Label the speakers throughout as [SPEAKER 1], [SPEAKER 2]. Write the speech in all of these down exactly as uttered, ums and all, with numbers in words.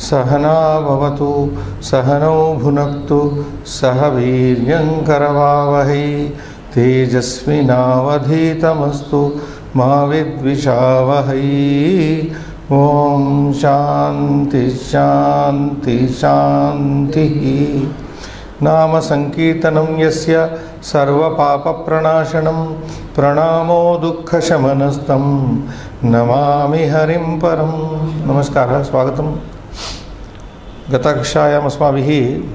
[SPEAKER 1] सहना भवतु सहनौ भुनक्तु सह वीर्यं करवावहै तेजस्विनावधीतमस्तु मा विद्विषावहै। ओम शांति शांति शांति। नाम संकीर्तनं यस्य सर्वपापप्रणाशनं प्रणामो दुःखशमनस्तं नमामि हरिं परं। नमस्कारः, स्वागतं। गतकक्षायाम् अस्माभिः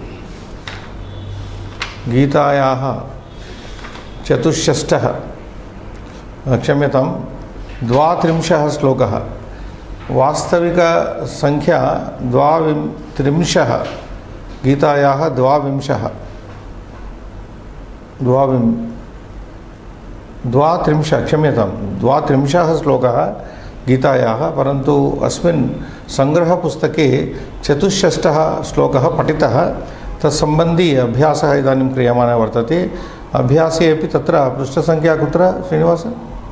[SPEAKER 1] गीतायाः चतुष्षष्ठः क्षम्यतां द्वात्रिंशः श्लोकः, वास्तविक संख्या द्वाविंशः, गीतायाः द्वाविंशः द्वाविं द्वात्रिंशः क्षम्यतां द्वात्रिंशः श्लोकः गीतायाः, परन्तु अस्मिन् संग्रहपुस्तके चतुष्षष्ठः श्लोकः पठितः। तत्सम्बन्धी अभ्यासः इदानीं क्रियमाणः वर्तते। अभ्यासे अपि तत्र पृष्ठसङ्ख्या कुत्र श्रीनिवास?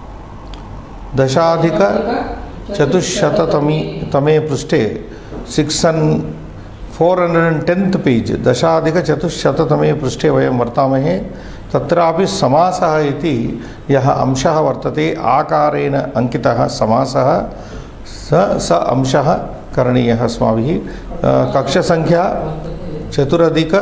[SPEAKER 1] दशाधिकचतुश्शततमी तमे पृष्ठे six hundred four hundred and tenth page, दशाधिकचतुश्शततमे पृष्ठे वयं वर्तामहे। तत्रापि समासः इति यः अंशः वर्तते, आकारेण अंकितः समासः, स स अंशः करणीयः अस्माभिः। कक्षासङ्ख्या चतुरधिक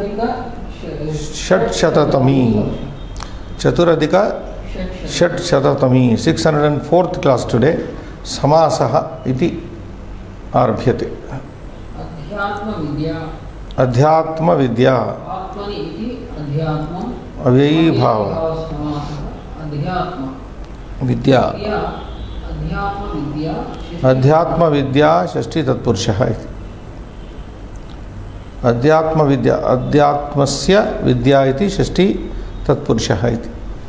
[SPEAKER 1] षट्शततमी चतुरधिक षट्शततमी six hundred and fourth class today. समासः इति आरभ्यते। अध्यात्मविद्या अव्ययीभाव विद्या अध्यात्मविद्या षष्ठी तत्पुरुषः इति। अध्यात्मविद्या अध्यात्मस्य विद्या इति षष्ठी तत्पुरुषः इति।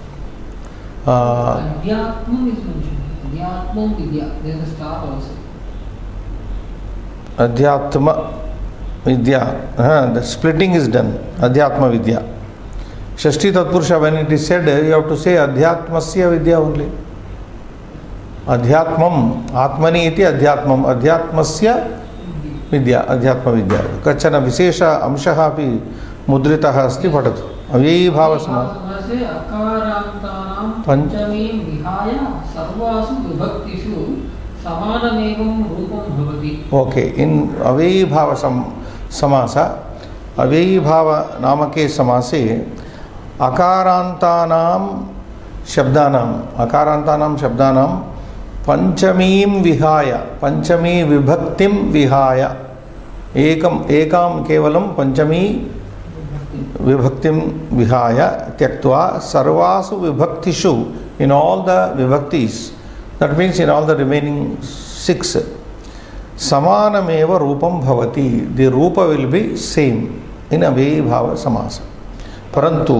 [SPEAKER 1] अध्यात्म विद्या, द स्प्लिटिंग इज डन। अध्यात्म विद्या षष्ठी तत्पुरुष, when it is said you have to say अध्यात्मस्य विद्या ओनली। अध्यात्मम आत्मनि इति अध्यात्मम, अध्यात्मस्य विद्या अध्यात्म विद्या। कश्चन विशेष अंशः अपि मुद्रितः अस्ति, पठतु। अव्ययीभाव समासे अकारान्तानां पंचमीं विहाय सर्वासु विभक्तिषु समानमेवं रूपं भवति। ओके, इन अव्ययीभाव समास, अव्ययीभाव नामके समासे अकारान्तानां शब्दानाम् अकारान्तानां शब्दानां पंचमीं विहाय, पंचमी विभक्तिं विहाय, एकम एकां केवलं पंचमी विभक्तिं विहाय त्यक्त्वा सर्वासु विभक्तिषु, in all the vibhaktis, that means in all the remaining six, samanameva rupam bhavati, the rupa will be same in avyayibhava samasa. Parantu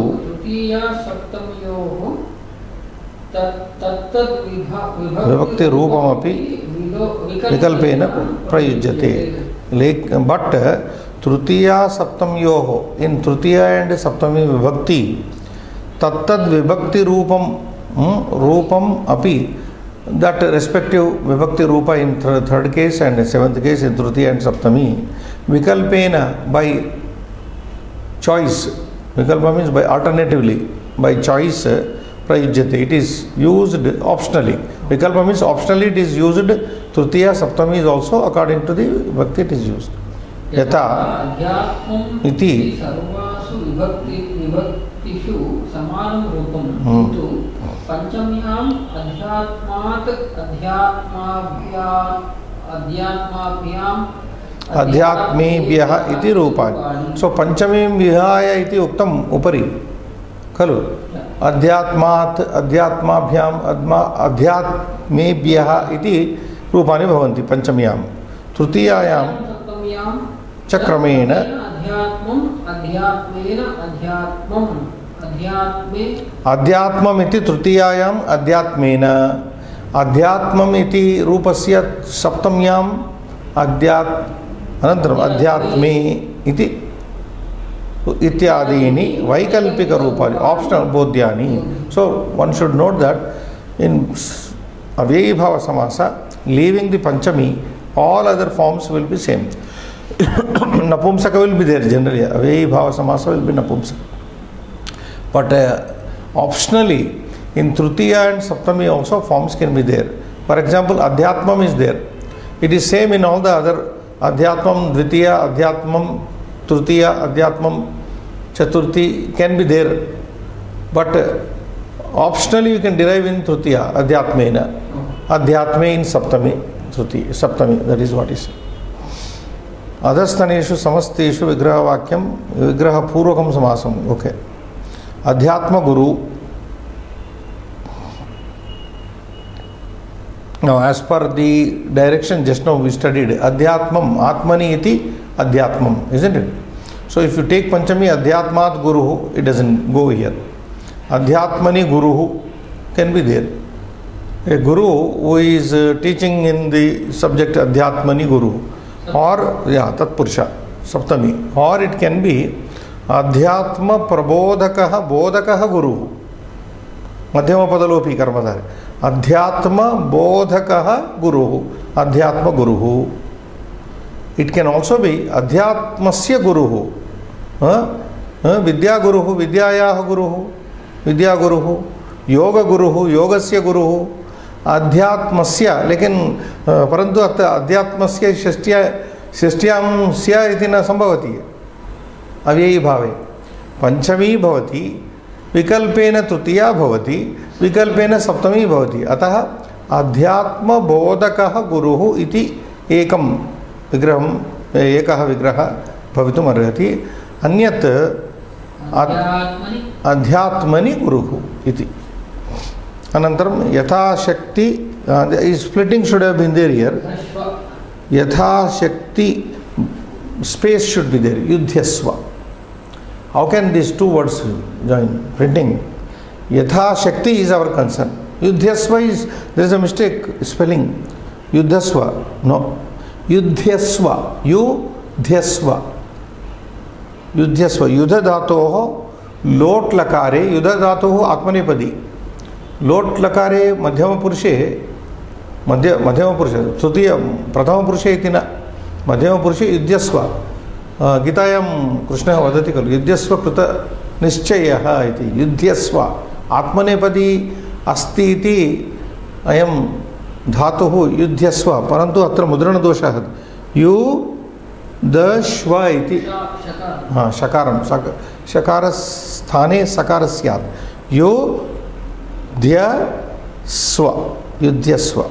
[SPEAKER 1] vibhakti rupam api vikalpena prayujyate. But tritiya saptamyoho, in tritiya and saptami vibhakti, tattad vibhakti rupam hmm, rupam api, that respective vibhakti rupa in th third case and seventh case in tritiya and saptami, vikalpena, by choice, vikalpa means by alternatively, by choice, prayujyate, it is used optionally. Vikalpa means optionally it is used. Tritiya saptami is also according to the vibhakti it is used. यथा इति सर्वासु विभक्ति विभक्तिषु समानं रूपं, किन्तु पंचम्याम् अध्यात्मात् अध्यात्माभ्याम् अध्यात्माभ्याम् अध्यात्मेभ्यः इति रूपाणि. सो पंचमीं विहाय इति उक्तम् उपरि खलु. अध्यात्मात् अध्यात्माभ्याम् अध्यात्मेभ्यः इति रूपाणि भवन्ति पंचम्यां. तृतीयायां चक्रमेण अध्यात्मम् इति तृतीयायाम् अध्यात्मेन, अध्यात्मम् इति रूपस्य सप्तम्याम् अध्यात् अनन्तरम् अध्यात्मे इति इत्यादीनि वैकल्पिक रूपाणि, ऑप्शनल बोध्यानि. So one should note that in अव्ययीभाव समास, leaving the panchami, all other forms will be same. Napumsaka will be there generally. Aveyi bhava samasa will be napumsaka. But uh, optionally, in Tritiya and Saptami also forms can be there. For example, Adhyatmam is there. It is same in all the other Adhyatmam, Dvitiya, Adhyatmam, Tritiya, Adhyatmam, Chaturthi can be there. But uh, optionally you can derive in Tritiya, Adhyatmena. Adhyatme in Saptami, Tritiya, Saptami, that is what is. Adhastaneshu samasteshu vigraha vakyam vigraha purvakam samasam. Okay. Adhyatma Guru. Now, as per the direction just now we studied, Adhyatmam, Atmani iti Adhyatmam, isn't it? So, if you take Panchami Adhyatmat Guru, it doesn't go here. Adhyatmani Guru can be there. A Guru who is uh, teaching in the subject Adhyatmani Guru, or, yeah, Tat Purusha, Saptami, or it can be Adhyatma Prabodhakaha Bodhakaha Guru, Madhyama Padalopi Karmadhari. Adhyatma Bodhakaha Guru, Adhyatma Guru. It can also be Adhyatmasya Guru, huh? huh? Vidya Guru, Vidyayah Guru, Vidya Guru, Yoga Guru, Yogasya Guru, Adhyatmasya. Lekin parantu Adhyatmasya Shastya Shastyam Sya iti na sambhavati. Avyeyi bhave. Panchami bhavati. विकल्पेन तृतीया भवति विकल्पेन सप्तमी भवति अतः अध्यात्म बोधकः गुरुः इति एकं विग्रहम् एकः विग्रहः भवितुम् अर्हति अन्यत् अध्यात्मनि गुरुः इति अनन्तरं यथाशक्ति splitting should have been there here यथाशक्ति स्पेस शुड बी देयर युध्यस्व. How can these two words join? Printing. Yatha Shakti is our concern. Yudhyasva is, there is a mistake spelling. Yudhyasva. No. Yudhyasva. Yudhyasva. Yudhyasva. Yudha dhatoho lot lakare. Yudha dhatoho atmanepadi. Lot lakare madhyama purushe. Madhya, madhyama purushe. Tritiya prathama purushe itina. Madhyama purushe yudhyasva. गीतायां कृष्णः वदति खलु युध्यस्व कृत निश्चयः इति युध्यस्व आत्मनेपदी अस्ति इति अयं धातुः युध्यस्व परन्तु अत्र मुद्रणदोषः युदश्व इति हाँ शकारं शकारस्थाने सकारः स्यात् युध्यस्व युध्यस्व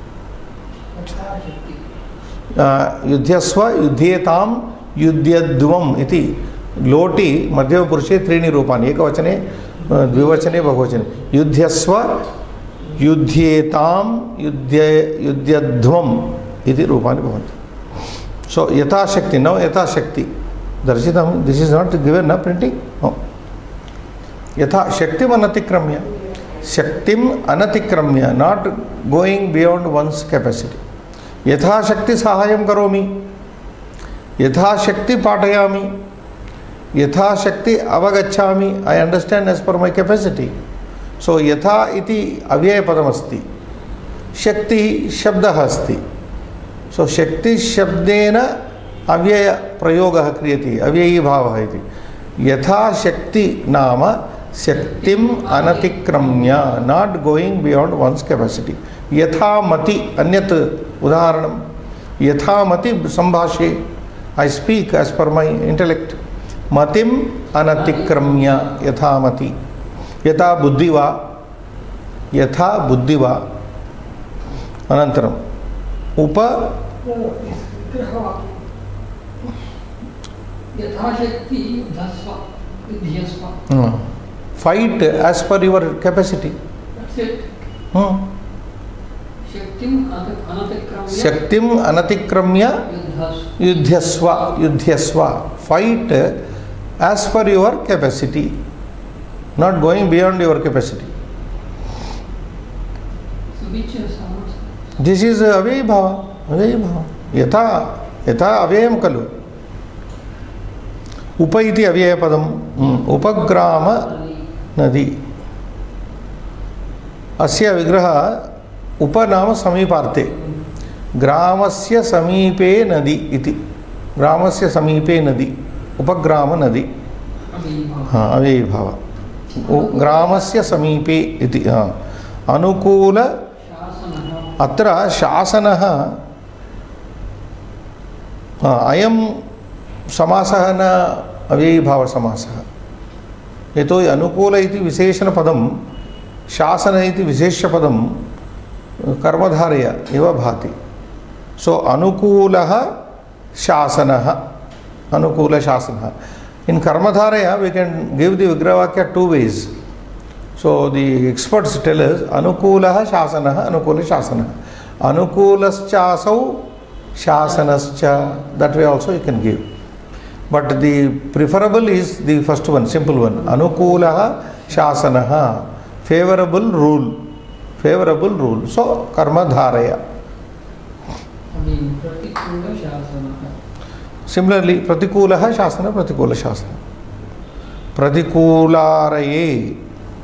[SPEAKER 1] युध्यस्व युध्येताम् युध्यध्वम इति लोटी मध्यम पुरुषे त्रीणि रूपाणि एकवचने द्विवचने बहुवचने युध्यस्व युध्येताम युध्य युध्यध्वम इति रूपाणि भवन्ति. सो यथाशक्ति नौ यथाशक्ति दर्शितं दिस इज नॉट गिवन न प्रिंटिंग नो यथा शक्तिम अनतिक्रम्य शक्तिम अनतिक्रम्य not going beyond one's capacity यथाशक्ति सहायं करोमि यथाशक्ति पाठयामि यथाशक्ति अवगच्छामि I understand as per my capacity. So यथा इति अव्ययपदमस्ति शक्ति शब्दः अस्ति. So शक्ति शब्देन अव्ययप्रयोगः क्रियते अव्ययी भावः इति यथाशक्ति नाम शक्तिम् अनतिक्रम्य not going beyond one's capacity. यथामति अन्यत् उदाहरणं यथामति संभाषे I speak as per my intellect. Matim anatikramya yathamati. Yatha buddhiva. Yatha buddhiva. Anantaram. Upa.
[SPEAKER 2] Yathashakti dhasva. Vidhyasva.
[SPEAKER 1] Fight as per your capacity.
[SPEAKER 2] That's it.
[SPEAKER 1] Hmm. Shaktim anatikramya युध्यस्व युध्यस्व fight as per your capacity not going beyond your capacity.
[SPEAKER 2] So which is
[SPEAKER 1] this is avyay bhava avyay bhava yatha yatha avyayam kalu upa iti avyaya padam upagrama nadi asya vigraha upa nama samiparthe ग्रामस्य समीपे नदी इति ग्रामस्य समीपे नदी उपग्राम नदी हाँ अव्ययीभाव ग्रामस्य समीपे इति हाँ अनुकूल अत्र शासनः अयं समासः न अव्ययीभावसमासः यतोहि अनुकूल इति विशेषणपदं शासन इति विशेष्यपदं कर्मधारय इव भाति सो अनुकूलः शासनः अनुकूल शासनः in karmadharaya we can give the vigrahvakya two ways so the experts tell us anukulah shasanah anukula shasanah anukulascha shasanascha that way also you can give but the preferable is the first one simple one anukulah shasanah favorable rule favorable rule so karmadharaya similarly pratikulaha shasana pratikula shasana pratikulaaraye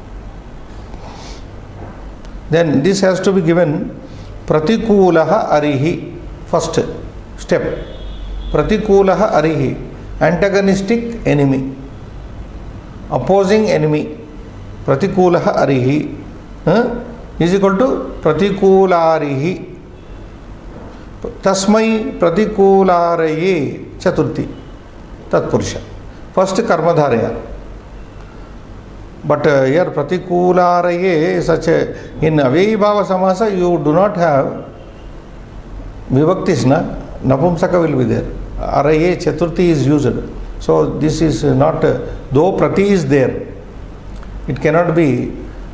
[SPEAKER 1] then this has to be given pratikulaha arihi first step pratikulaha arihi antagonistic enemy opposing enemy pratikulaha arihi huh? is equal to pratikulaarihi tasmai pratikulaaraye chaturthi tatpurusha first karmadharaya but uh, here pratikulaaraye such a in avyayibhava samasa you do not have vibhaktis na napumsaka will be there araye chaturthi is used so this is not uh, though prati is there it cannot be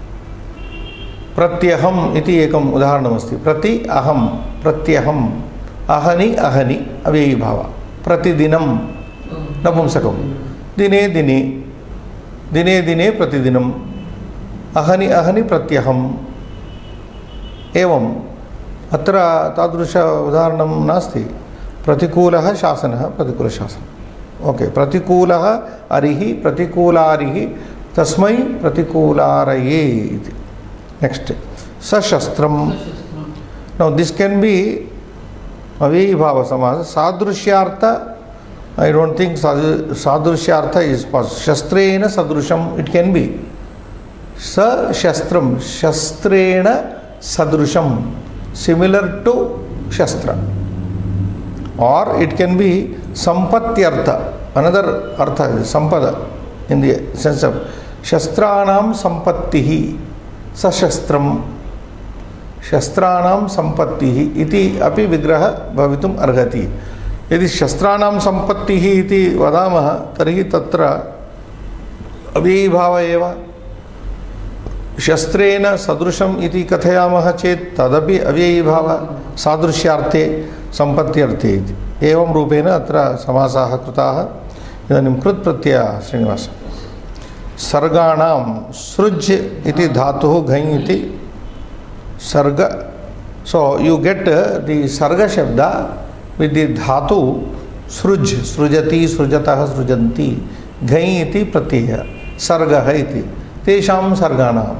[SPEAKER 1] pratyaham iti ekam udaharanam asti prati aham pratyaham ahani ahani avyayibhava pratidinam napumsakam dine dine dine dine pratidinam ahani ahani pratyaham evam atra tadrusha udaharanam nasti pratikulaha shasanah pratikula shasanah okay pratikulaha arihi pratikulaarihi tasmai pratikulaaraye iti next sashastram now this can be avyayibhava samasa sadrushyartha I don't think sadrushyartha is possible shastrena sadrusham it can be sa shastram shastrena sadrusham similar to shastra or it can be sampatyartha another artha is sampada in the sense of shastranam sampattihi sashastram shastranam sampattihi iti api vigraha bhavitum arhati यदि शस्त्राणां संपत्तिः इति वदामः तर्हि तत्र अव्ययीभाव एव शस्त्रेण सदृशम् इति कथयामः चेत् तदपि अव्ययीभाव सादृश्यार्थे सम्पत्त्यर्थे इति एवं रूपेण अत्र समासाः कृताः इदानीं कृत् प्रत्ययः श्रीनिवास सर्गाणां सृज् इति धातुः घञ् इति सर्ग सो यू गेट द सर्ग शब्द with the dhatu sruj srujati srujatah srujanti ghai iti pratyaya sargah iti tesham sarganam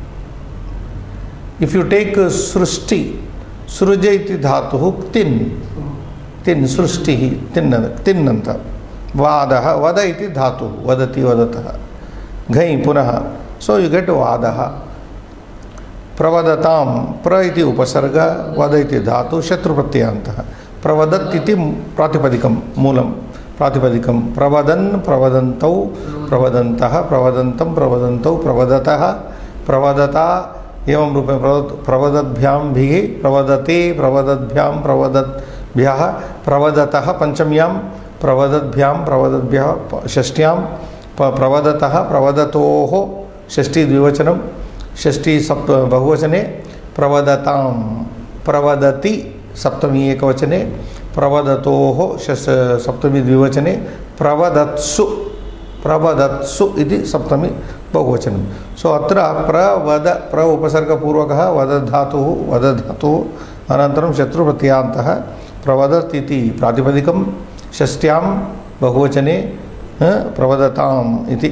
[SPEAKER 1] if you take srushti sruja iti dhatu tin tin srushti tinnanta tinnanta vadah vada iti dhatu vadati vadatah ghai punah so you get vadah pravadatam pra iti upasarga vada iti dhatu shatru pratyantah प्रवदत् इति प्रातिपदिकं मूलं प्रातिपदिकं प्रवदन् प्रवदन्तौ प्रवदन्तः प्रवदन्तं प्रवदन्तौ प्रवदतः प्रवदता एवं रूपेण प्रवदद्भ्यां भिः प्रवदते प्रवदद्भ्यां प्रवदद्भ्यः प्रवदतः पञ्चम्यां प्रवदद्भ्यां प्रवदद्भ्यः षष्ट्यां प्रवदतः प्रवदतोः षष्ठी द्विवचनं षष्ठी सप्त बहुवचने प्रवदतां प्रवदति सप्तमी एकवचने प्रवदतोः सप्तमी द्विवचने प्रवदत्सु प्रवदत्सु इति सप्तमी बहुवचनं सो अत्र प्रवद प्र उपसर्गपूर्वकः वदधातुः वदधातुः अनन्तरं शत्रुप्रत्ययान्तः प्रवदत् इति प्रातिपदिकं षष्ट्यां बहुवचने प्रवदताम् इति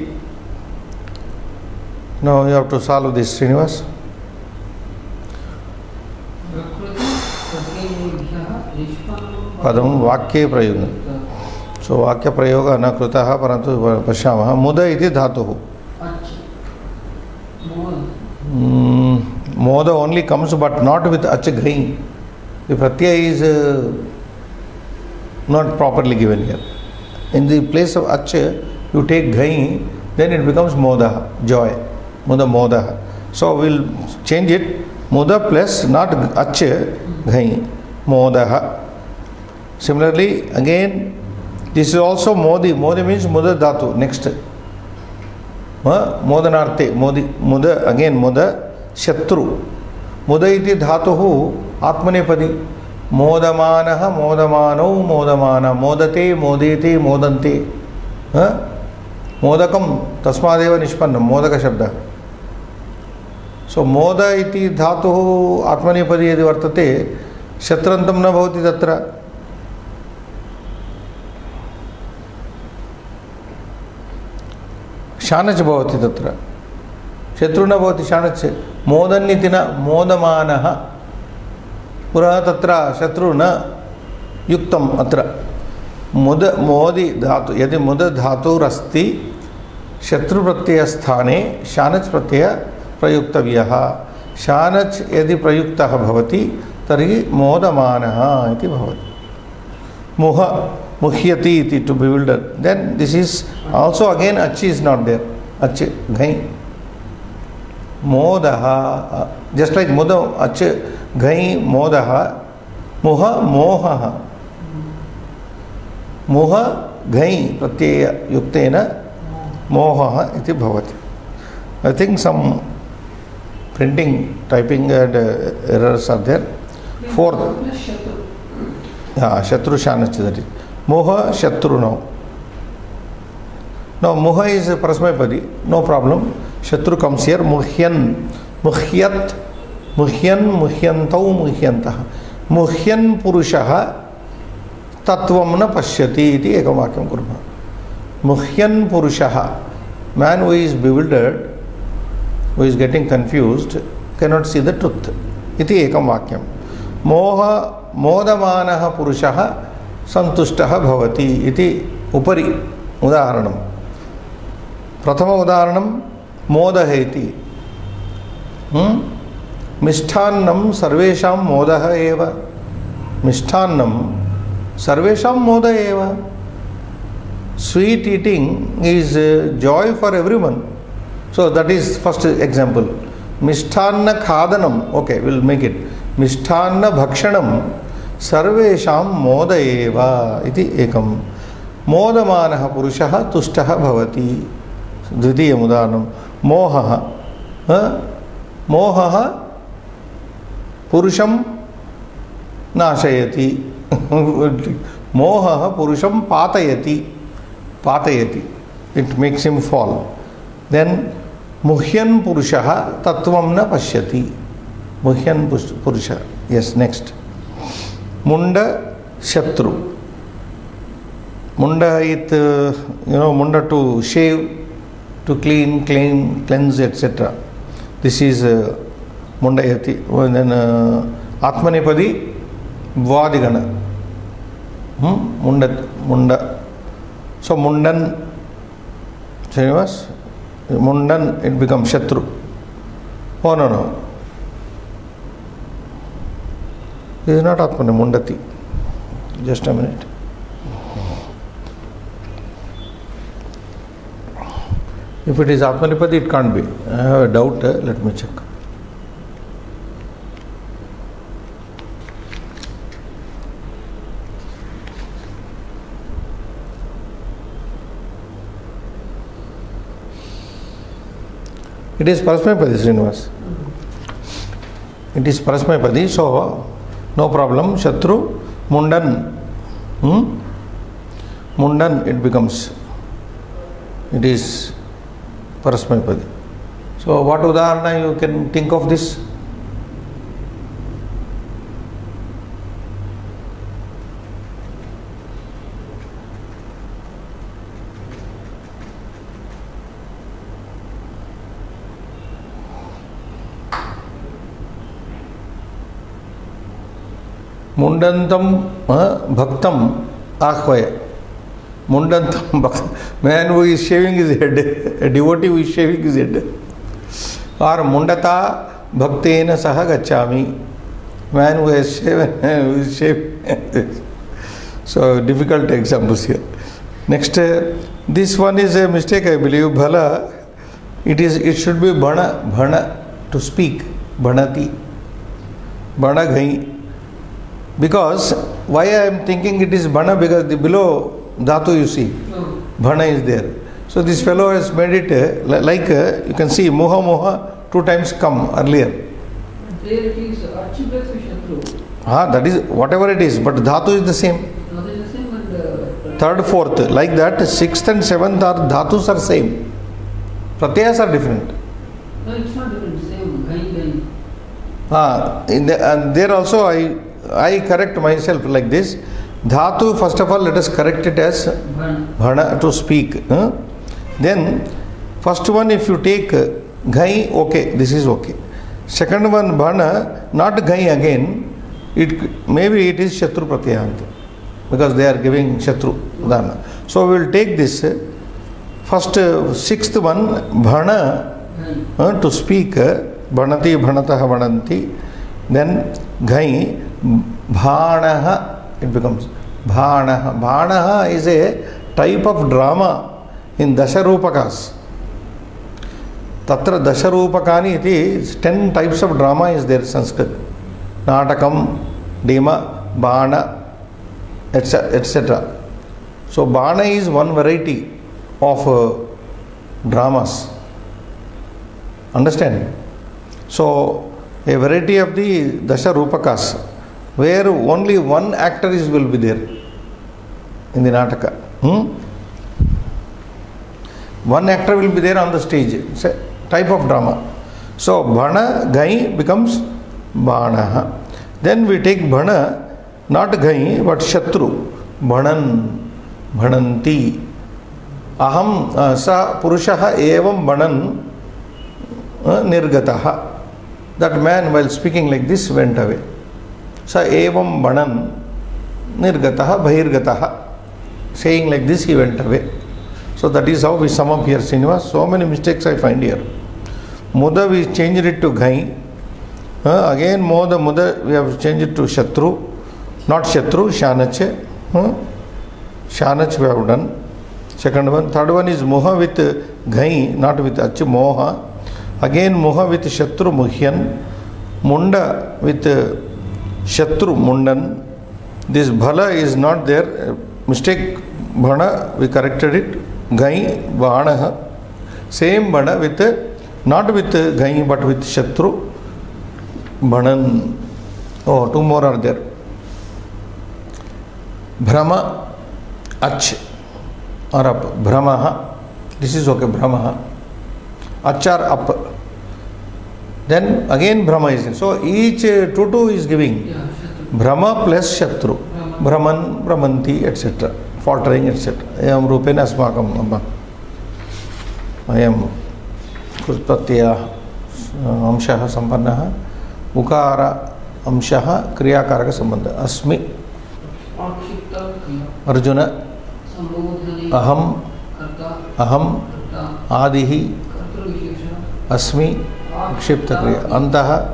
[SPEAKER 1] now you have to solve this Srinivas पदम वाक्ये प्रयुज्य So vakya prayoga na krutaha parantu pashyamah. Muda iti dhatuhu. Mm, moda only comes but not with ach ghai. The pratyaya is uh, not properly given here. In the place of ach, you take ghai, then it becomes moda, joy. Muda moda. So we'll change it. Muda plus not ach, ghai. Modaha. Similarly, again, this is also modi. Modi means muda dhatu. Next. Modanarte. Modi. Muda. Again, muda. Shatru. Muda iti dhatuhu atmanepadi. Modamanaha, modamano, modamana. Modate, modete, modante. Modakam. Tasmadeva nishpannam. Modaka shabda. So, moda iti dhatuhu atmanepadi yadi vartate. Shatrantam na bhavati tatra. Shanach bhavati tatra. Shatruna bhavati shanach. Modannitina modamanaha. Pura tatra shatruna yuktam atra. Muda modi dhatu. Yadi muda dhatu rasti shatru pratyaya sthane shanach pratyaya prayuktavyaha. Shanach yadi prayuktaha bhavati tarhi modamanaha iti bhavati. Muha muhyati iti to bewilder. Then this is also again achi is not there. Achi ghai. Modaha. Just like muda achi ghai modaha. Muha mohaha. Muha ghai pratyaya yuktena mohaha iti bhavati. I think some printing, typing and uh, errors are there. Fourth. Yeah, Shatru Shanach that is. Moha Shatru now. Now Moha is a Prasmapadi, no problem. Shatru comes here. Muhyan, Muhyat, Muhyan, Muhyantau, Muhyantah. Muhyan Purushaha Tattvamna Pashyati iti ekamakyam kurma. Muhyan Purushaha. Man who is bewildered, who is getting confused, cannot see the truth. Iti ekam vakyam. Moha modamanaha purushaha santushtaha bhavati iti upari udaharanam. Prathama udaharanam modaheti. Hmm? Misthannam sarvesham modaha eva. Misthannam sarvesham moda eva. Sweet eating is uh, joy for everyone. So that is first example. Mishthanna khadanam. Okay, we'll make it. Mishthanna bhakshanam sarvesham moda eva iti ekam. Modamanaha purushaha tushtaha bhavati. Dvitiyam udaharanam. Mohaha. Huh? Mohaha purusham nashayati. Mohaha purusham patayati. Patayati. It makes him fall. Then Muhyan Purushaha Tattvamna Pashyati. Muhyan Purusha. Yes, next. Munda Shatru. Munda it, uh, you know, Munda to shave, to clean, clean, cleanse, et cetera. This is uh, Mundayati. And then uh, Atmanepadi Vadigana. Hmm? Munda. Munda. So Mundan. Srinivas. Mundan, it becomes Shatru. Oh no, no. This is not Atmane, Mundati. Just a minute. If it is Atmanepadi, it can't be. I have a doubt. Uh, let me check. It is Parasmapadi, Srinivas. It is Parasmapadi, so no problem. Shatru, Mundan. Hmm? Mundan, it becomes. It is Parasmapadi. So what udaharana you can think of this? Mundantam bhaktam ahvaya. Mundantam bhakta, man who is shaving his head, a devotee who is shaving his head. Or Mundata bhaktena saha gacchami, man who has shaven, who is shaving. So difficult examples here. Next, uh, this one is a mistake, I believe. Bhala, it is. It should be bhana, bhana, to speak. Bhanati, bhana ghai. Because why I am thinking it is bhana, because the below dhatu you see, bhana is there. So this fellow has made it uh, like uh, you can see moha moha two times come earlier.
[SPEAKER 2] There it is Archibas Shatru.
[SPEAKER 1] Ah, that is whatever it is, but dhatu is the same.
[SPEAKER 2] No, that is the same and uh,
[SPEAKER 1] Third, fourth, like that, sixth and seventh are dhatus are same. Pratyayas are different.
[SPEAKER 2] no, it's not different, same, ghai ghai.
[SPEAKER 1] Ah, in the, and there also I I correct myself like this. Dhatu, first of all, let us correct it as
[SPEAKER 2] Bhana.
[SPEAKER 1] bhana, to speak. Huh? Then, first one, if you take ghai, okay, this is okay. Second one, bhana, not ghai again. It maybe it is shatru pratyayanta, because they are giving shatru dana. So we will take this first uh, sixth one, bhana, uh, to speak, bhanati bhanataha bhananti. Then ghai, bhanaha, it becomes bhanaha. Bhanaha is a type of drama in Dasharupakas. Tatra Dasharupakani, it is ten types of drama is there in Sanskrit. Natakam, Dima, Bhana, et cetera. So Bhana is one variety of uh, dramas. Understand? So a variety of the Dasharupakas, where only one actor is will be there in the Nataka. Hmm? One actor will be there on the stage. It's a type of drama. So Bhana, Ghai becomes Bhanaha. Then we take Bhana, not Ghai, but Shatru. Bhanan, Bhananti. Aham uh, sa Purushaha evam Bhanan uh, Nirgataha. That man, while speaking like this, went away. Sa evam Bhanan Nirgataha Bhahirgataha. Saying like this, he went away. So that is how we sum up here, Srinivas. So many mistakes I find here. Muda, we changed it to Ghai. Uh, again, Moda, Muda, we have changed it to Shatru. Not Shatru, Shanache. Uh, Shanach we have done. Second one. Third one is Moha with Ghai, not with Achi, Moha. Again, Moha with Shatru, Muhyan. Munda with Shatru, Mundan. This Bhala is not there. Mistake, Bhana, we corrected it. Ghai, Bhanaha. Same Bhana with, not with Ghai, but with Shatru, Bhanan. Oh, two more are there. Brahma, Ach, or up. Brahmaha. This is okay, Brahmaha. Ach or up. Then again Brahma is there. So each uh, two two is giving.
[SPEAKER 2] Yeah,
[SPEAKER 1] Brahma plus Shatru. Brahman, Brahmanti, et cetera. Faltering, et cetera. Ayam Rupena Asmakam Amma. Ayam Krutpatya Amshaha Sampannaha. Ukara Amshaha Kriyakaraka Sambandha. Asmi Arjuna Aham Aham Adihi Asmi Kshipta Kriya Antaha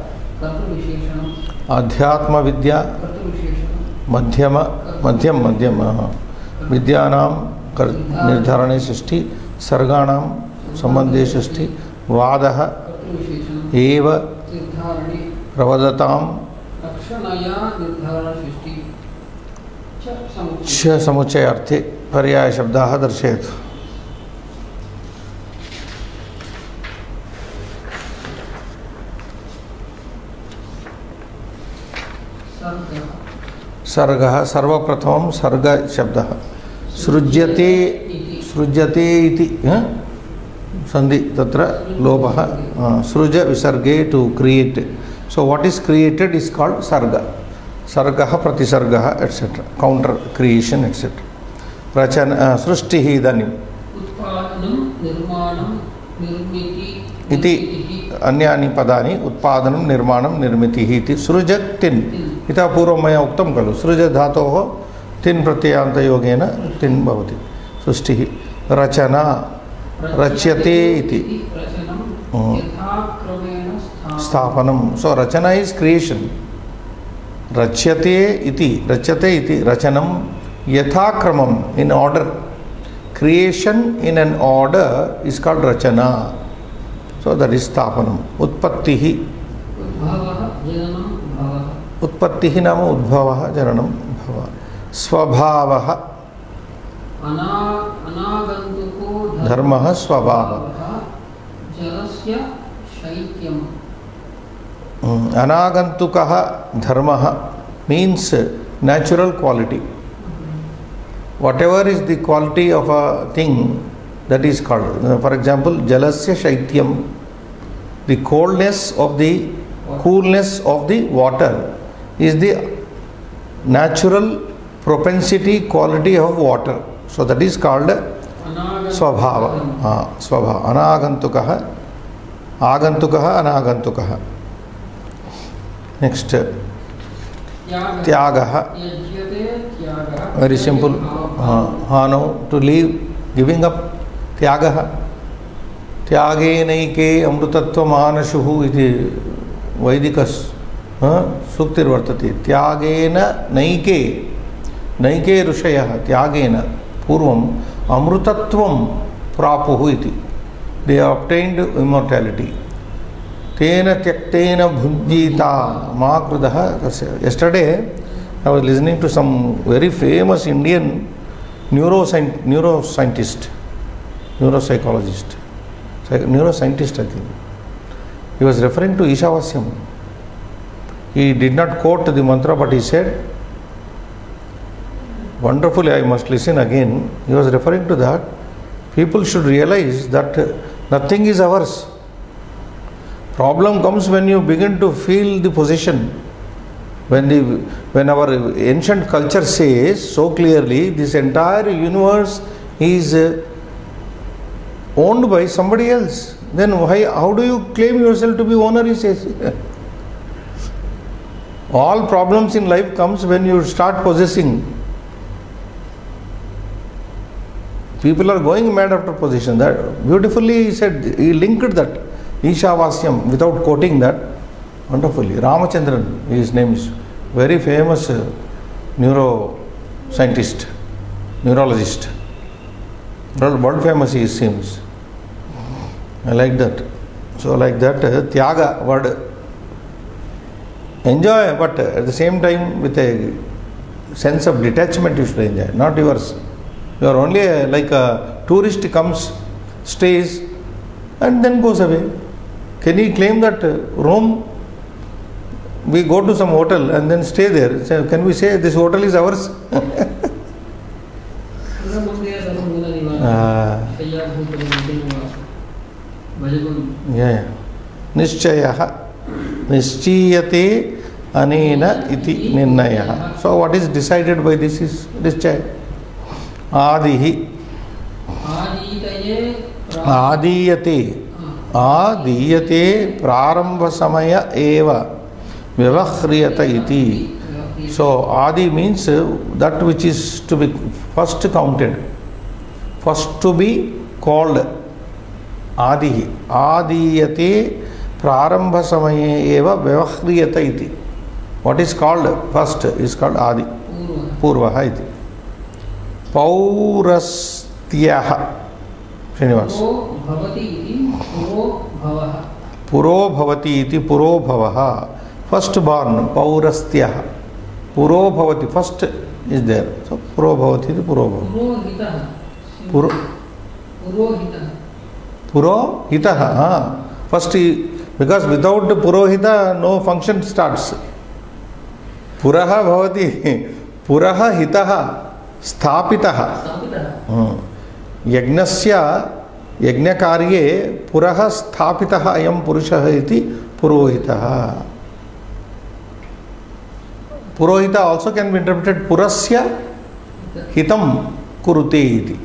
[SPEAKER 1] Adhyatma Vidya Madhyama Madhyam Madhyam Vidyanam Nirdharane Srishti Sarganam Sambandhe Srishti Vadaha Eva Pravadatam Ch Samuchayarthi Paryaya Shabdaha Darshayat. Sargaha, Sarva Pratham, Sarga Shabdaha. Srujyate, Srujyate iti. Sandhi, Tatra, Lopaha. Sruja Visarge, to create. So what is created is called Sarga. Sargaha, Pratisargaha, et cetera. Counter creation, et cetera. Rachana, Srushtihi Dhanim.
[SPEAKER 2] Utpadanam, Nirmanam, Nirmiti.
[SPEAKER 1] Iti Anyani Padani, Utpadanam, Nirmanam, Nirmitihi iti. Srujat tin. Ita Purvamaya Uktam Kalu. Sruja Dhatoho, tin Pratyayanta Yogena, tin Bhavati. Srushtihi. Rachana. Rachyate iti. Sthapanam. So Rachana is creation. Rachyate iti. Rachyate iti. Rachanam. Yathakramam. In order. Creation in an order is called Rachana. So that is Sthapanam. Utpattihi. Utpattihi nama udbhavaha jaranam bhava. Swabhavaha. Dharmaha swabhava.
[SPEAKER 2] Jalasya shaityam.
[SPEAKER 1] Anagantukaha dharmaha means natural quality. Whatever is the quality of a thing, that is called. For example, jalasya shaityam, the coldness of the coolness of the water is the natural propensity quality of water. So that is called swabhava. Ah, swabhava. Anagantukaha. Agantukaha, anagantukaha. Next. Tyagaha. Very simple. Uh, no, to leave, giving up. Tyagaha. Tyage naike amrutatva manashuhu iti Vaidikas. Suktir vartati. Tyagena naike. Naike rushayah. Tyagena. Purvam. Amrutatvam prapuhu iti. They obtained immortality. Tena tyaktena bhunjita makrudaha. Yesterday, I was listening to some very famous Indian neurosci- neuroscientist, neuropsychologist, neuroscientist, I think. He was referring to Ishavasyam. He did not quote the mantra, but he said, wonderfully, I must listen again. He was referring to that. People should realize that nothing is ours. Problem comes when you begin to feel the possession. When the when our ancient culture says so clearly, this entire universe is owned by somebody else, then why? How do you claim yourself to be owner? He says. All problems in life comes when you start possessing. People are going mad after possession. That beautifully he said. He linked that Ishavasyam without quoting that. Wonderfully. Ramachandran, his name is very famous uh, neuroscientist, neurologist. World famous he seems. I like that. So like that, uh, Tyaga word. Enjoy, but at the same time with a sense of detachment you should enjoy, not yours. You are only a, like a tourist comes, stays and then goes away. Can he claim that uh, Rome, we go to some hotel and then stay there? So can we say this hotel is ours? uh, yeah. Nishchayaha. Nischiyate anena iti nirnayaha. So what is decided by this is nischaya. Adihi. Adiyate. Adiyate prarambha samaya eva vyavahriyata iti. So adi means that which is to be first counted, first to be called. Adihi. Adiyate prarambha samaye eva vyavahriyata iti. What is called first is called adi. Purvaha iti. Paurastyaha. Srinivas. Puro bhavati iti puro bhavaha. First born, paurastyaha. Puro bhavati, first is there. So puro bhavati iti puro bhavaha. Puro Purohitaha. Purohitaha. Ah. First, because without purohita, no function starts. Puraha bhavati. Puraha hitaha. Sthapitaha. Hmm. Yagnasya yajnakarye puraha sthapitaha ayam purushaha iti purohitaha. Purohita also can be interpreted purasya hitam kurute iti.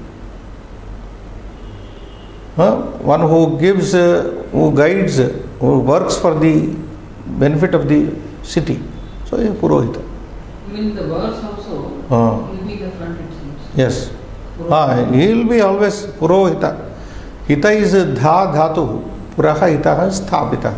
[SPEAKER 1] Huh? One who gives, uh, who guides, uh, who works for the benefit of the city. So, yeah, purohita.
[SPEAKER 2] Even the verse also
[SPEAKER 1] uh.
[SPEAKER 2] will be the front it seems.
[SPEAKER 1] Yes. Ah, he will be always Purohita. Hita is Dha Dhatu, Puraha Hita is Sthapita.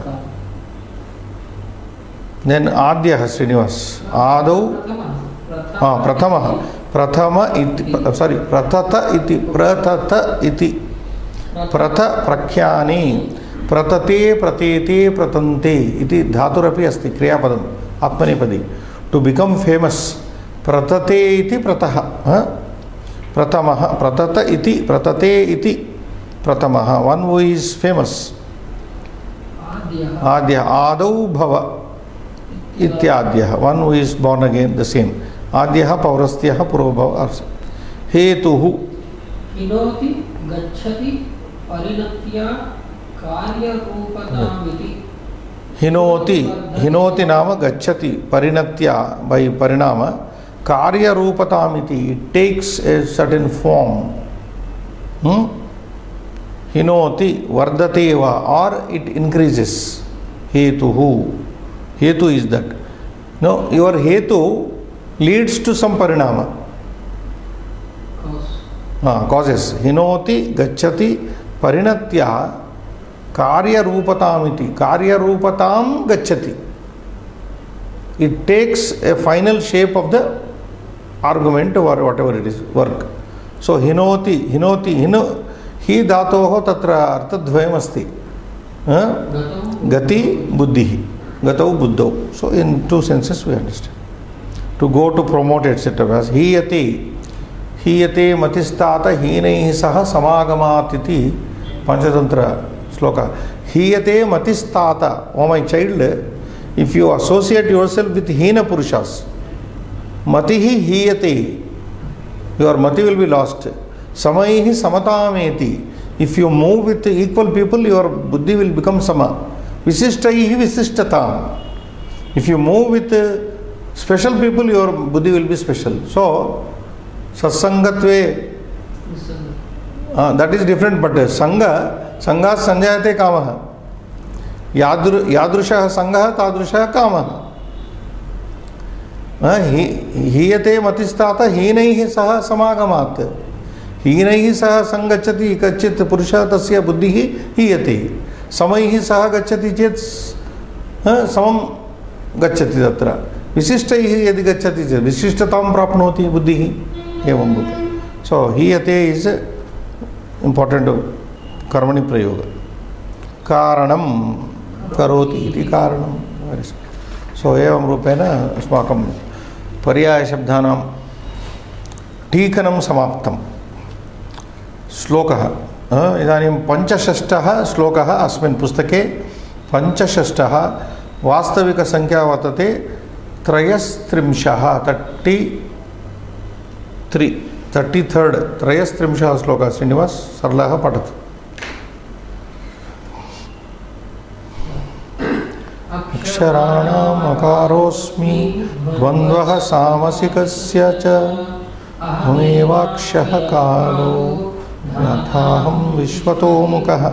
[SPEAKER 1] Then Adyah Srinivas. Adau, ah, Prathama. Prathama iti, sorry, Pratata iti, Pratata iti. Pratha Prakyani. Pratate, Pratete, Pratante. Iti Dhaturapi asti, Kriyapadam. Atmanipadi. To become famous. Pratate iti Prataha. Pratamaha. Pratata iti, Pratate iti. Pratamaha. One who is famous. Adya. Adau Bhava. Ityadya. One who is born again, the same. Adya Paurastya Purobhava. Hetuhu.
[SPEAKER 2] Hinoti Gacchati Parinatya Karya Rupatamiti. Hinoti. Hinoti Nama Gacchati Parinatya by Parinama. Karya Rupatamiti. It takes a certain form. Hmm? Hinoti Vardateva, or it increases. Hetuhu. Hetu is that. No, your Hetu leads to some Parinama. Cause. Ah, causes. Hinoti Gacchati Parinatya Karya Rupatamiti. Karya Rupatam Gacchati. It takes a final shape of the argument or whatever it is, work. So Hinoti, Hinoti, Hino, Hi Dhatoho Tatra Artadvayam Asti. Gati Buddhihi. Gatau Buddho. So in two senses we understand. To go to promote, et cetera. Hiyate, Hiyate Matistata Hinaihi Saha Samagamatiti Panchatantra Sloka. Hiyate Matistata. Oh my child, if you associate yourself with Hina Purushas, Matihi Hiyate, your Mati will be lost. Samaihi Samatameti. If you move with equal people, your Buddhi will become Sama. Visishtaihi Visishtatam. If you move with special people, your Buddhi will be special. So, Satsangatve, uh, that is different, but Sangha, Sangha Sanjayate Kamaha. Yadru, Yadrusha Sangha Tadrusha Kamaha. Hiyate Matistata Hinaihi Saha Samagamat. Hinaihi Saha Sangachati Kachit Purusha Tasya Buddhihi Hiyate. Samaihi Saha Gachati Chet Samam Gachati Tatra. Visishtaihi Yadi Gachati Chet Visishtatam Prapnoti Buddhihi Evam Buddha. So Hiyate is important Karmani Prayoga. Karanam Karoti iti Karanam. So Evam Rupena Asmakam Paryaya Shabdhanam Tikanam Samaptam. Slokaha. Idanim Panchashashtaha Slokaha Asmin Pustake Panchashashtaha Vastavika Sankhya Vatate Trayas Trimshaha thirty-three thirty-third Trayas Trimshaha Sloka Srinivas Sarlaha Patat. Aksharanam Akarosmi Dvandvaha Samasikasya Cha Ahamevakshaha Kalo Nathaham Vishvato Mukha.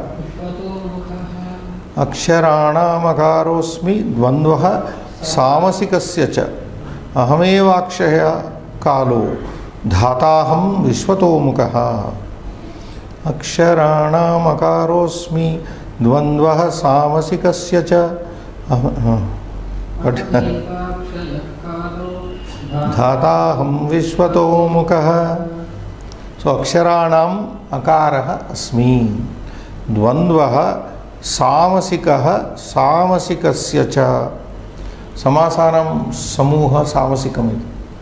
[SPEAKER 2] Aksharanam Akarosmi Dvandvaha Samasikasya Cha Ahamevakshaya Kalo Dhataham Vishvato Mukha. Aksharanam Akarosmi Dvandvaha Samasikasya Cha Dhataham Vishvato Mukha. So Aksharanam Akaraha Asmi Dvandvaha Samasikaha Samasikasya Cha. Samasanam Samuha Samasikam.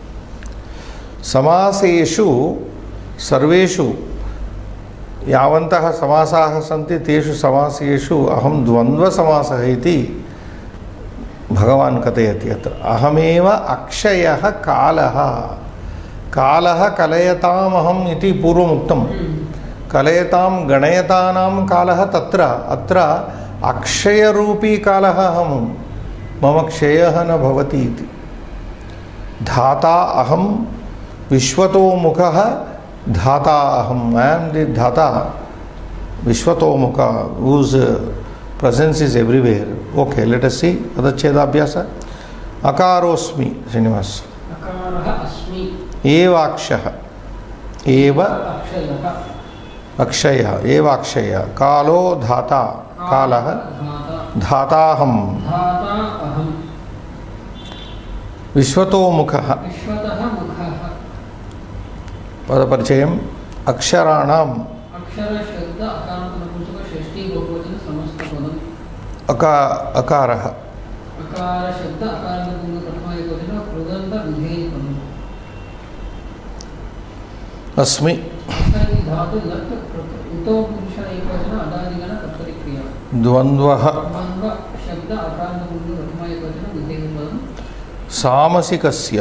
[SPEAKER 2] Samaseshu Sarveshu Yavantaha Samasaha Santi Teshu Samaseshu Aham Dvandva Samasaha iti Bhagavan Katayati Atra. Ahameva Akshayaha Kalaha. Kalaha Kalayatam Aham iti Purvamuktam. Kalayatam Ganayatanam Kalaha Tatra. Atra Akshaya Rupi Kalaha Aham. Mama Kshayaha na Bhavati iti. Dhata Aham Vishvato Mukha. Dhata Aham. I am the Dhata. Vishvato Mukha, whose presence is everywhere. Okay, let us see. Adacheda Abhyasa. Akarosmi, Srinivas. Akaraha Asmi.
[SPEAKER 1] Evakshaha.
[SPEAKER 2] एव अक्षयः एव अक्षयः कालो धाता कालः धाताहं विश्वतोमुखः पदपरिचयम् अक्षराणाम् अका अकारः अस्मि द्वन्द्वः सामसिकस्य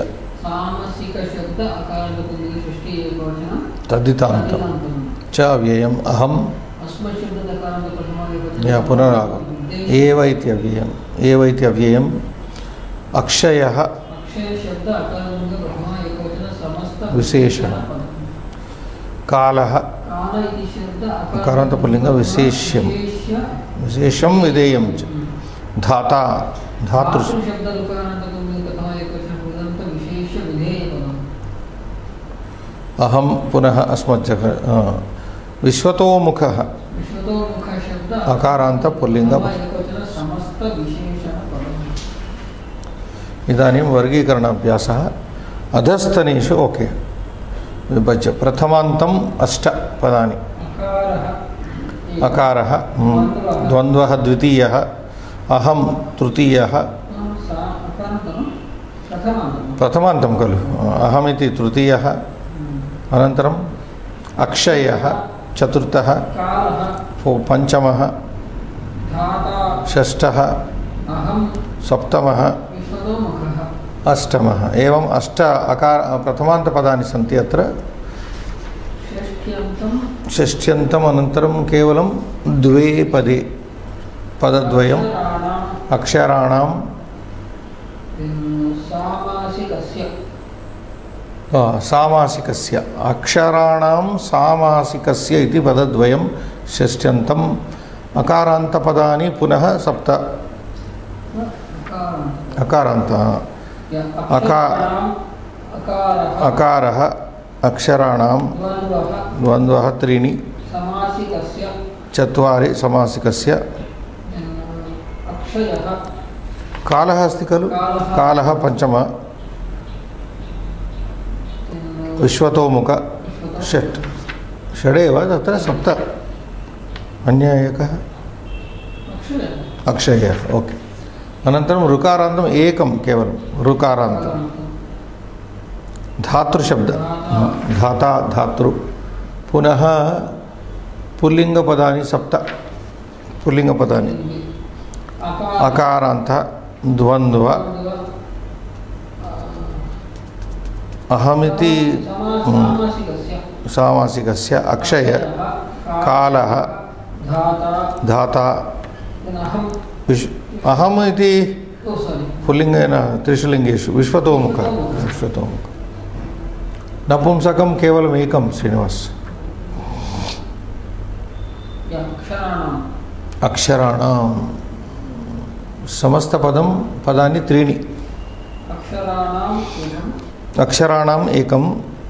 [SPEAKER 2] तद्धितान्तं च अव्ययम् अहं या पुनरागम् एव इति अव्ययम् एव इति अव्ययम् अक्षयः विशेषणं कालः अकारान्तपुल्लिङ्ग विशेष्यं विशेषं विधेयं च धाता धातृ अहं पुनः अस्मज्जः विश्वतोमुखः अकारान्तपुल्लिङ्ग इदानीं वर्गीकरणाभ्यासः अधस्तनेषु ओके विभज्य प्रथमान्तम् अष्ट पदानि अकारः द्वन्द्वः द्वितीयः अहं तृतीयः प्रथमान्तं खलु अहमिति तृतीयः अनन्तरम् अक्षयः चतुर्थः पञ्चमः षष्ठः सप्तमः अष्टमः एवम् अष्ट अकार प्रथमान्तपदानि सन्ति अत्र षष्ट्यन्तम् अनन्तरं केवलं द्वे पदे पदद्वयम् अक्षराणां सामासिकस्य अक्षराणां सामासिकस्य इति पदद्वयं षष्ट्यन्तम् अकारान्तपदानि पुनः सप्त अकारान्तः अका अकारः अक्षराणां द्वन्द्वः त्रीणि चत्वारि समासिकस्य कालः अस्ति खलु कालः पञ्चमः विश्वतोमुख षट् षडेव तत्र सप्त अन्य एकः अक्षयः ओके अनन्तरं ऋकारान्तम् एकं केवलं ऋकारान्तं धातृशब्द धाता धातृ पुनः पुल्लिङ्गपदानि सप्त पुल्लिङ्गपदानि अकारान्तः द्वन्द्व अहमिति सामासिकस्य अक्षय कालः धाता अहम् इति पुल्लिङ्गेन त्रिषुलिङ्गेषु विश्वतोमुखः विश्वतोमुखः नपुंसकं केवलम् एकं श्रीनिवास अक्षराणां समस्तपदं पदानि त्रीणि अक्षराणाम् एकं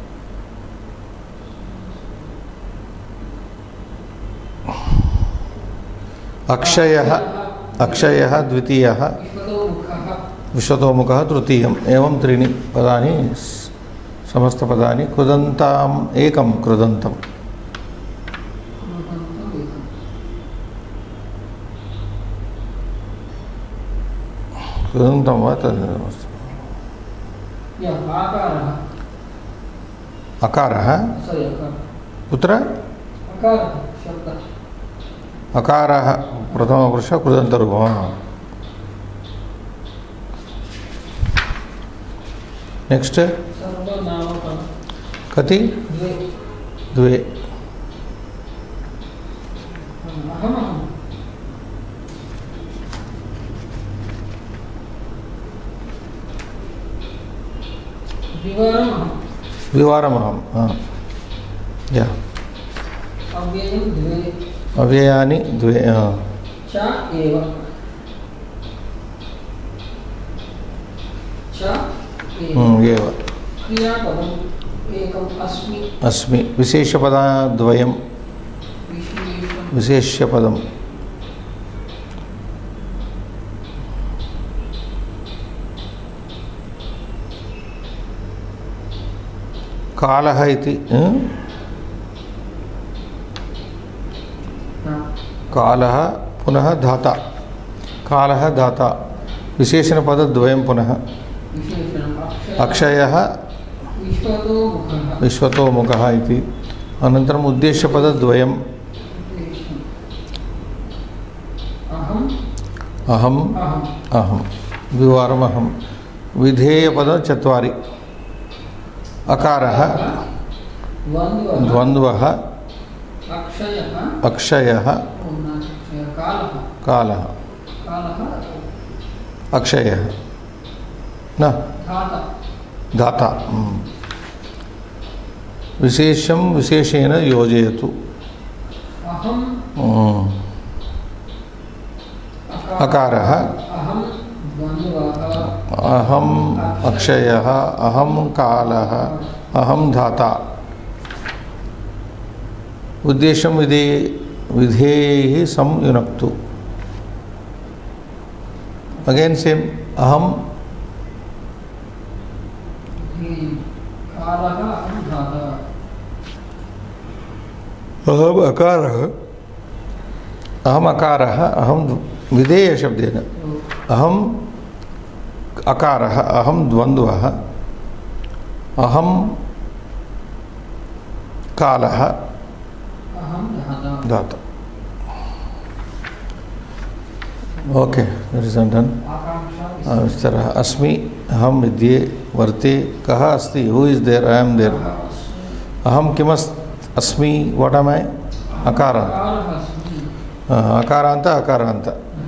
[SPEAKER 2] अक्षयः अक्षयः द्वितीयः विश्वतोमुखः तृतीयम् एवं त्रीणि पदानि समस्तपदानि कृदन्ताम् एकं कृदन्तं कृदन्तं वा तद् अकारः कुत्र अकारः प्रथमपुरुषः कृदन्तरूपः नेक्स्ट कति द्वे विवारमहं या अव्ययानि द्वे
[SPEAKER 3] च एव च
[SPEAKER 2] एव
[SPEAKER 3] क्रियापदं एकम् अस्मि
[SPEAKER 1] अस्मि विशेषपदद्वयं
[SPEAKER 3] विशेषं
[SPEAKER 1] विशेष्यपदं कालः इति कालः पुनः धाता कालः धाता विशेषणपदद्वयं पुनः
[SPEAKER 3] विशेषणम्
[SPEAKER 1] अक्षयः
[SPEAKER 3] विश्वतो मुखः
[SPEAKER 1] विश्वतो मुखः इति अनन्तरम् उद्देश्यपदद्वयम्
[SPEAKER 3] अहम्
[SPEAKER 1] अहम्
[SPEAKER 3] अहम्
[SPEAKER 1] अहं द्विवारम् अहं विधेयपदचत्वारि अकारः
[SPEAKER 3] द्वन्द्वः
[SPEAKER 1] द्वन्द्वः
[SPEAKER 3] अक्षयः
[SPEAKER 1] अक्षयः
[SPEAKER 3] कालः
[SPEAKER 1] कालः
[SPEAKER 3] कालः
[SPEAKER 1] अक्षयः न
[SPEAKER 3] धाता
[SPEAKER 1] धाता हम्म। विशेषं विशेषेण योजयतु
[SPEAKER 3] अहम्
[SPEAKER 1] हम्म। अकारः
[SPEAKER 3] अहं द्वन्द्वः
[SPEAKER 1] अहम् अक्षयः अहं कालः अहं धाता उद्देश्यं विधे विधेयैः संयुनक्तु अगेन सेम अहम
[SPEAKER 3] कालः अहं धाता
[SPEAKER 1] अहम अकारः अहम अकारः अहम विधेय शब्देन अहम अकारः अहम द्वन्द्वः अहम कालः
[SPEAKER 3] अहं धाता
[SPEAKER 1] धाता ओके दैट इज डन
[SPEAKER 3] आकांक्षा
[SPEAKER 1] इस तरह अस्मि अहम विद्ये वर्ते कः अस्ति who is there I am there अहम किम अस्मि व्हाट एम आई अकार
[SPEAKER 3] कालः अस्मि
[SPEAKER 1] अकारान्त अकारान्त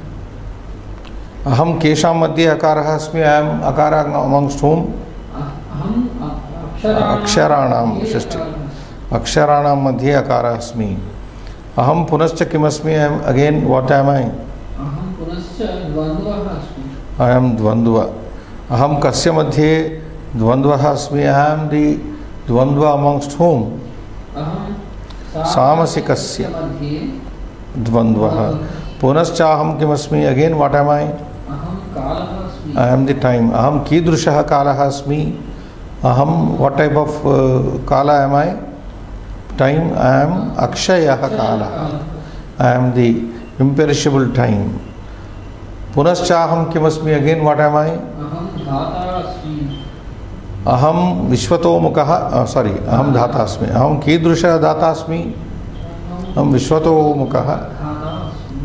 [SPEAKER 1] अहम केषां मध्ये अकारः अस्मि आई एम अकार अमंगस्ट whom
[SPEAKER 3] अहं
[SPEAKER 1] अक्षराणां षष्ठी अक्षराणां मध्ये अकारः अस्मि अहम पुनश्च किमस्मि I am again what am I
[SPEAKER 3] अहं पुनश्च द्वन्द्वः अस्मि
[SPEAKER 1] आई एम द्वन्द्व अहम कस्य मध्ये द्वन्द्वः अस्मि आई एम दि द्वन्द्व अमंगस्ट whom
[SPEAKER 3] अहं
[SPEAKER 1] सामसिकस्य
[SPEAKER 3] मध्ये
[SPEAKER 1] द्वन्द्वः पुनश्च अहम किमस्मि अगेन व्हाट एम आई
[SPEAKER 3] अहं कालः अस्मि
[SPEAKER 1] आई एम द टाइम अहम कीदृशः कालः अस्मि अहम व्हाट टाइप ऑफ काल am I time I am अक्षयः कालः I am the imperishable time पुनश्च अहम किमस्मि अगेन व्हाट एम आई
[SPEAKER 3] अहं धाता अस्मि
[SPEAKER 1] अहम विश्वतोमुखः सॉरी अहम धाता अस्मि अहम कीदृशः धाता अस्मि अहम विश्वतोमुखः
[SPEAKER 3] धाता अस्मि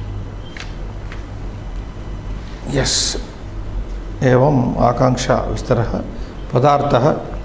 [SPEAKER 1] यस एवं आकांक्षा विस्तरः पदार्थः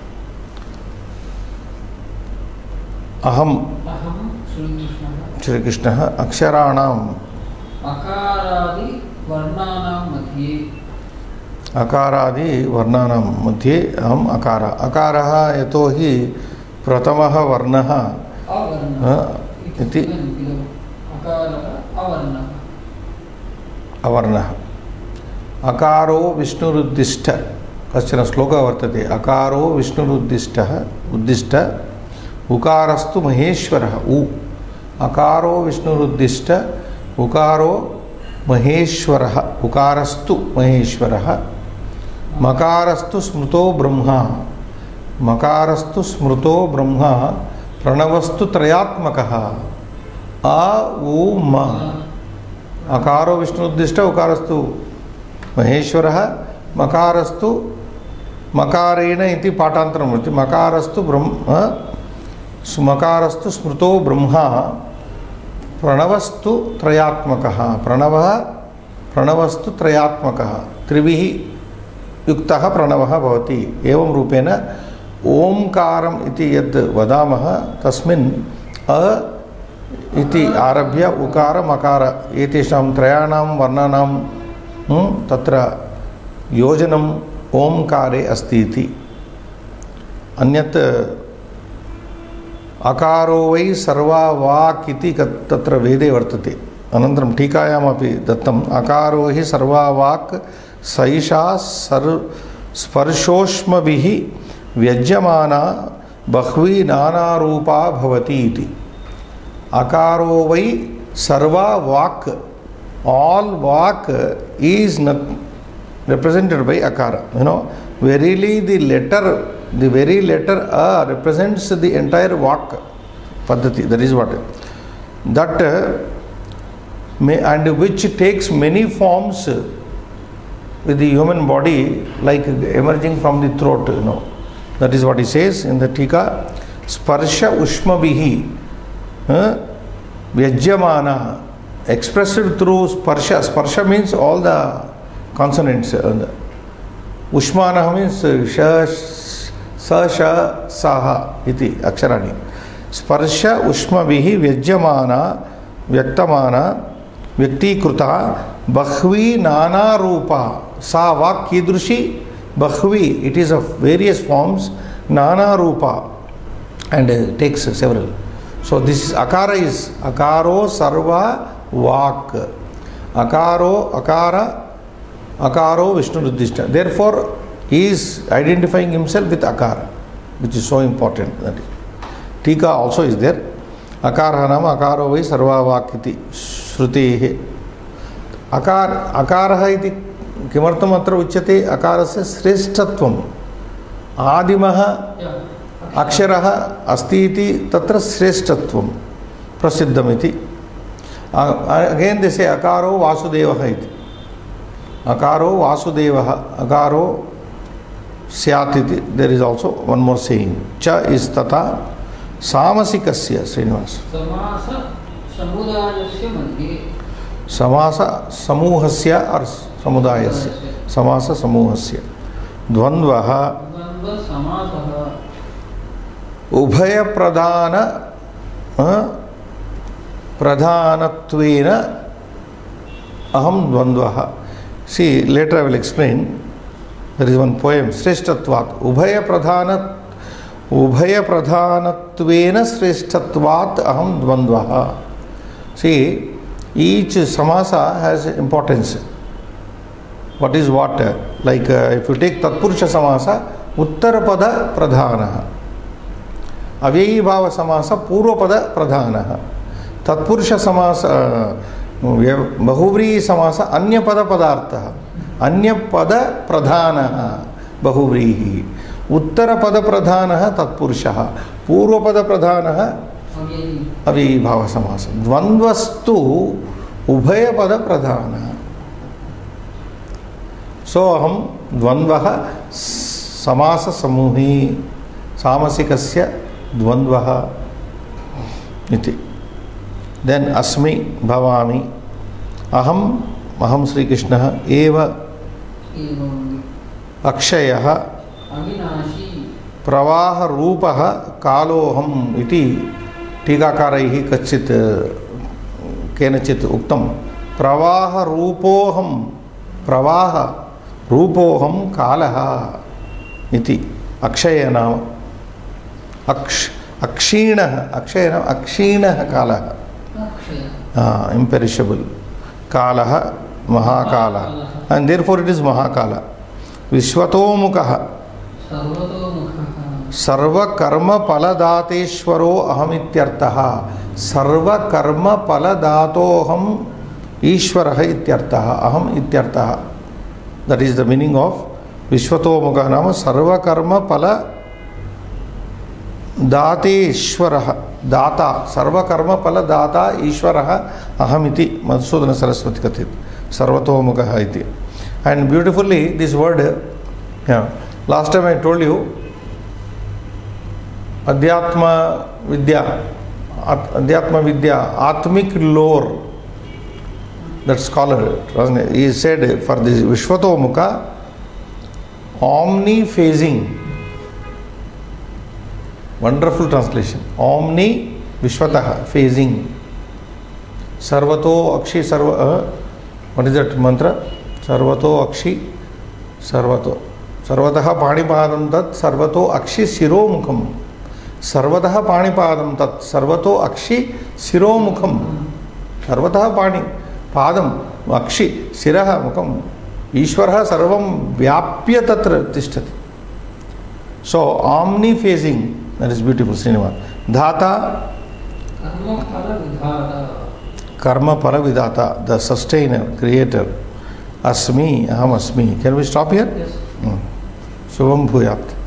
[SPEAKER 1] अहम
[SPEAKER 3] अहं श्रीकृष्णः
[SPEAKER 1] श्रीकृष्णः अक्षराणाम्
[SPEAKER 3] अकारादि वर्णानां मध्ये
[SPEAKER 1] अकारादि वर्णानां मध्ये अहम अकार अकारः यतोहि प्रथमः वर्णः
[SPEAKER 3] अवर्णः
[SPEAKER 1] अ, इति
[SPEAKER 3] अकारः अवर्णः
[SPEAKER 1] अवर्णः अकारो विष्णुरुद्दिष्ट कश्चन श्लोकः वर्तते अकारो विष्णुरुद्दिष्टः उद्दिष्ट उकारस्तु महेश्वरः उ अकारो विष्णुरुद्दिष्ट उकारो महेश्वरः उकारस्तु महेश्वरः मकारस्तु स्मृतो ब्रह्मा मकारस्तु स्मृतो ब्रह्मा प्रणवस्तु त्रयात्मकः आ उ म अकारो विष्णुरुद्दिष्ट उकारस्तु महेश्वरः मकारस्तु मकारेण इति पाठान्तरं वर्तते मकारस्तु ब्रह्म मकारस्तु स्मृतो ब्रह्मा प्रणवस्तु त्रयात्मकः प्रणवः प्रणवस्तु त्रयात्मकः त्रिभिः युक्तः प्रणवः भवति एवं रूपेण ओंकारम् इति यद् वदामः तस्मिन् अ इति आरभ्य उकार मकार एतेषां त्रयाणां वर्णानां तत्र योजनम् ओंकारे अस्ति इति अन्यत् अकारो वै सर्वा वाक् इति तत्र वेदे वर्तते अनन्तरं टीकायामपि दत्तम् अकारो हि सर्वा वाक् सैषा सर् स्पर्शोष्मभिः व्यज्यमाना bahvi nana rupa bhavati iti. Akaro vai sarva vak. All vak is not represented by akara. You know, verily the letter, the very letter a represents the entire vak paddhati. That is what. That uh, may, and which takes many forms with the human body, like emerging from the throat, you know. That is what he says in the Tika. Sparsha ushmabihi uh, vyajyamana, expressed through sparsha. Sparsha means all the consonants. Uh, ushmana means sha, sa, sha, saha iti aksharani. Sparsha ushmabihi vyajyamana vyaktamana vyaktikruta bahvi nana rupa. Sa vak kidrushi bahvi, it is of various forms, nana rupa, and uh, takes several. So this is akara is akaro sarva vak. Akaro akara akaro Vishnu Ruddhishta. Therefore he is identifying himself with akara, which is so important. Tika also is there. Akara nama akaro vai sarva vak iti shrutehe. Akar akara iti किमर्थम अत्र उच्यते अकारस्य श्रेष्ठत्वम् आदिमः अक्षरः अस्ति इति तत्र श्रेष्ठत्वं प्रसिद्धमिति. Again they से अकारो वासुदेवः इति. अकारो वासुदेवः अकारो स्यात् इति. There is also one more saying. च इज तथा सामसिकस्य श्रीनिवास
[SPEAKER 3] समास समुदायस्य मध्ये
[SPEAKER 1] समास समूहस्य और समुदायस्य समास समूहस्य द्वन्द्वः
[SPEAKER 3] द्वन्द्व समासः
[SPEAKER 1] उभय प्रधान प्रधानत्वेन अहम द्वन्द्वः. See, later I will explain. There is one poem, श्रेष्ठत्वात् उभय प्रधान उभय प्रधानत्वेन श्रेष्ठत्वात् अहम द्वन्द्वः. See, each samasa has importance. What is what? Like uh, if you take Tatpurusha samasa, Uttarapada pradhanaha. Avyayi bhava samasa, Purvapada pradhanaha. Tatpurusha samasa, Bahuvri samasa, Anyapada padarthaha. Anyapada pradhanaha, Bahuvrihi. Uttarapada pradhanaha, Tatpurushaha. Purvapada pradhanaha, Avyayi bhava samasa. Dvandvastu Ubhaya pada pradhanaha. So aham dvandvaha samasa samuhi samasikasya dvandvaha iti. Then asmi bhavami aham aham Sri Krishna eva akshayah
[SPEAKER 3] अविनाशी
[SPEAKER 1] प्रवाह रूपः कालोहम इति टीकाकारैः कच्चित् केनचित् उक्तं. प्रवाह रूपोहम प्रवाह रूपोहम कालः इति. अक्षय नाम अक्ष अक्षीणः अक्षय नाम अक्षीणः कालः imperishable कालः महाकालः and therefore it is महाकालः. विश्वतोमुखः सर्वकर्म फलदातेश्वरो अहमित्यर्थः. सर्वकर्म फलदातोहम ईश्वरः इत्यर्थः. अहम इत्यर्थः. That is the meaning of विश्वतोमुखः नाम सर्वकर्म फल दातेश्वरः. दाता सर्वकर्म फल दाता ईश्वरः अहमिति मधुसूदन सरस्वती कथित सर्वतोमुखः इति. And beautifully this word, yeah, last time I told you Adhyatma Vidya, Adhyatma Vidya, Atmic lore, that scholar, he said for this Vishwatomukha, omni-phasing, wonderful translation, omni Vishwataha, phasing, Sarvato Akshi Sarva, uh, what is that mantra? Sarvato Akshi Sarvato. Sarvataha Panipadam Tat Sarvato Akshi Siromukham. Sarvataha Panipadam Tat Sarvato Akshi Siromukham. Sarvataha Pani Padam Akshi Siraha Mukham. Ishvaraha Sarvam Vyapya Tatra Tishtati. So omni-phasing, That is beautiful, Srinivas. Dhata,
[SPEAKER 3] Karma phala vidhata.
[SPEAKER 1] Karma phala vidhata, the sustainer, creator. Asmi, aham asmi. Can we stop here?
[SPEAKER 3] Yes.
[SPEAKER 1] Hmm. Shubham bhuyat.